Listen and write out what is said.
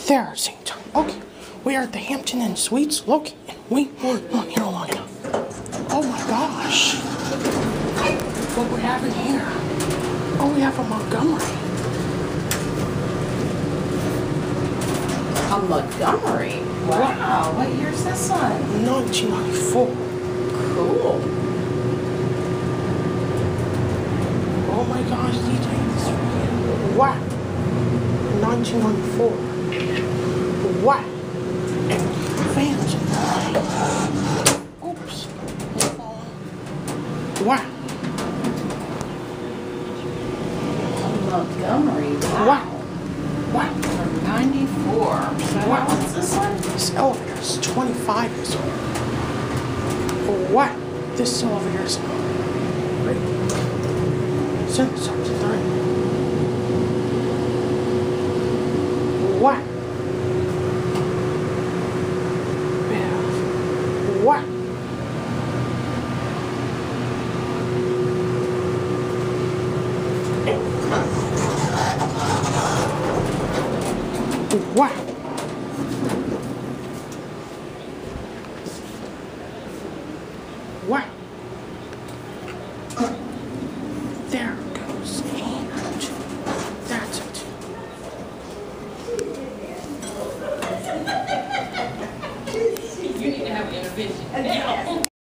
there at the same time. Okay, we are at the Hampton Inn Suites. Look, we weren't on here long enough. Oh my gosh. What we have in here? Oh, we have a Montgomery. A Montgomery? Wow. What year's this one? 1994. Cool. Oh my gosh, DJ. Wow. 1994. Wow. And fans in the oops. Wow. Montgomery. Wow. Wow. From 94. Wow. What's this one? This elevator is 25 years old. Wow. This elevator is great. Since 3. Wow.